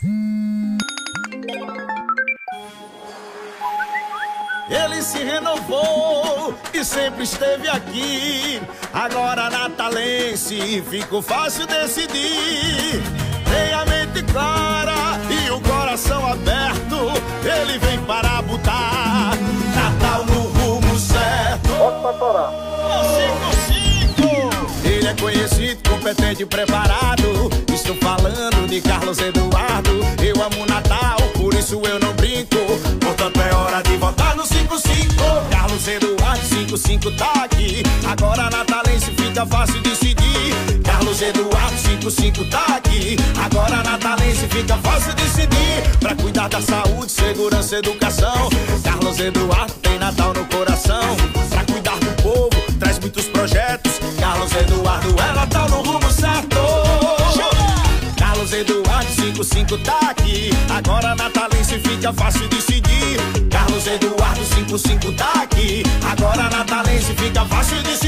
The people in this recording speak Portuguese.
Ele se renovou e sempre esteve aqui. Agora natalense, ficou fácil decidir. Tem a mente clara e o coração aberto. Ele vem para botar Natal no rumo certo. Bota pra torar. 5-5. Ele é conhecido, competente e preparado. Estou falando de Carlos Eduardo. Eu amo Natal, por isso eu não brinco. Portanto é hora de votar no 5-5. Carlos Eduardo, 5-5 tá aqui. Agora natalense fica fácil decidir. Carlos Eduardo, 5-5 tá aqui. Agora natalense fica fácil decidir. Pra cuidar da saúde, segurança, educação, Carlos Eduardo tem Natal no coração. Pra cuidar do povo, traz muitos projetos. Carlos Eduardo é Natal no rumo certo. Carlos Eduardo, 5-5 tá aqui. Agora natalense fica fácil decidir. Carlos Eduardo, 5-5 tá aqui. Agora natalense fica fácil decidir.